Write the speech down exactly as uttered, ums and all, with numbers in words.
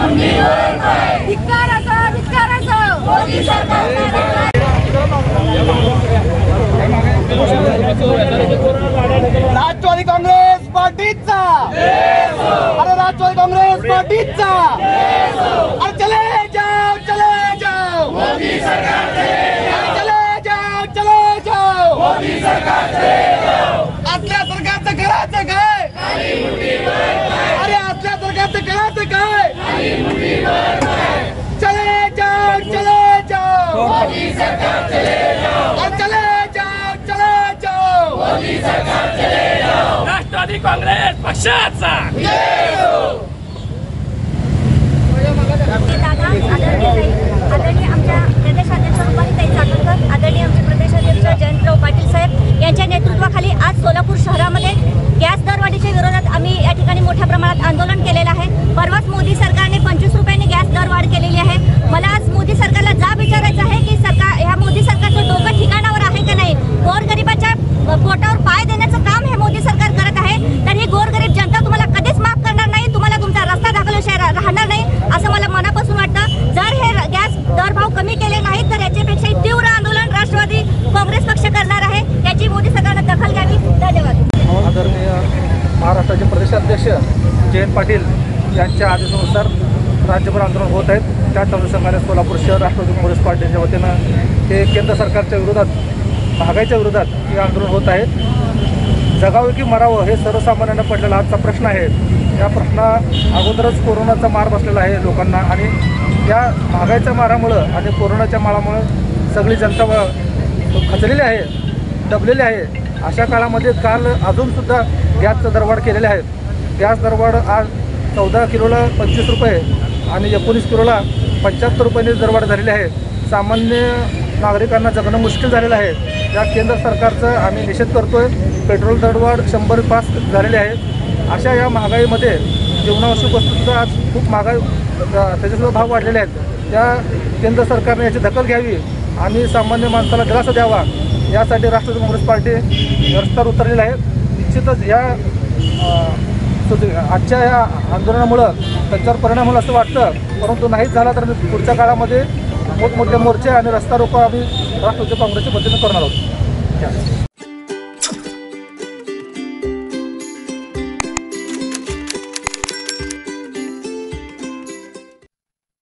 धिक्काराचा धिक्काराचा मोदी सरकार। राष्ट्रवादी काँग्रेस पार्टीचा अरे राष्ट्रवादी काँग्रेस पार्टीचा अरे चले जाओ चले जाओ मोदी सरकार चले जाओ चले जाओ मोदी सरकार आपल्या सरकारचं करायचं काय अरे आपल्या सरकारचं करायचं काय चले जाओ चले जाओ मोदी सरकार चले जाओ चले जाओ चले जाओ मोदी सरकार चले जाओ राष्ट्रवादी काँग्रेस पक्षाचा दादा आदरणीय आदरणीय आमच्या प्रदेशाध्यक्ष रुपालीताई चाकणकर, आदरणीय आमचे प्रदेशाध्यक्ष जयंतराव पाटील साहेब यांच्या नेतृत्वाखाली आज सोलापूर शहरामध्ये गॅस दरवाढीच्या विरोधात आम्ही या ठिकाणी मोठ्या प्रमाणात आंदोलन केलेलं आहे। परवाच मोदी सरकारने पंचवीस रुपयांनी गॅस दरवाढ केलेली आहे। मला आज मोदी सरकारला जाब विचारायचं आहे की सरकार ह्या मोदी सरकारचं डोकं ठिकाणावर आहे का नाही। गोरगरिबाच्या पोटावर पाय देण्याचं काम हे मोदी सरकार करत आहे, तर ही गोरगरीब जनता तुम्हाला कधीच माफ करणार नाही, तुम्हाला तुमचा रस्ता दाखवल्याशिवाय राहणार नाही असं मला मनापासून वाटतं। जर हे गॅस दरभाव कमी केले नाहीत तर याच्यापेक्षा तीव्र आंदोलन राष्ट्रवादी काँग्रेस पक्ष करणार आहे, याची मोदी सरकारने दखल घ्यावी। धन्यवाद। आदरणीय महाराष्ट्राचे प्रदेशाध्यक्ष जयंत पाटील यांच्या आदेशानुसार राज्यभर आंदोलन होत आहेत। त्याच अनुषंगाने सोलापूर शहर राष्ट्रवादी काँग्रेस पार्टीच्या वतीनं हे केंद्र सरकारच्या विरोधात महागाईच्या विरोधात हे आंदोलन होत आहे। जगावे की मरावं हे सर्वसामान्यांना पडलेला आजचा प्रश्न आहे। या प्रश्ना अगोदरच कोरोनाचा मार बसलेला आहे लोकांना आणि या महागाईच्या मारामुळं आणि कोरोनाच्या मारामुळं सगळी जनता खचलेली आहे, दबलेली आहे। अशा काळामध्ये काल अजूनसुद्धा गॅसचा दरवाढ केलेले आहेत। गॅस दरवाढ आज चौदा किलोला पंचवीस रुपये आणि एकोणीस किलोला पंच्याहत्तर रुपयांनी दरवाढ झालेली आहे। सामान्य नागरिकांना जगणं मुश्किल झालेलं आहे। या केंद्र सरकारचा आम्ही निषेध करतोय। पेट्रोल दरवाढ शंभर पास झालेले आहे। अशा या महागाईमध्ये जीवनावश्यक वस्तूंचा आज खूप महागाई त्याच्यासुद्धा भाव वाढलेले आहेत। त्या केंद्र सरकारने याची दखल घ्यावी आणि सामान्य माणसाला दिलासा द्यावा यासाठी राष्ट्रवादी काँग्रेस पार्टी रस्त्यावर उतरलेली आहे। निश्चितच या आजच्या या आंदोलनामुळं त्याच्यावर परिणाम होईल असं वाटतं, परंतु नाहीच झाला तर पुढच्या काळामध्ये मोठमोठे मोर्चे आणि रस्ता रोको आम्ही राष्ट्रवादी काँग्रेसच्या पद्धतीने करणार आहोत।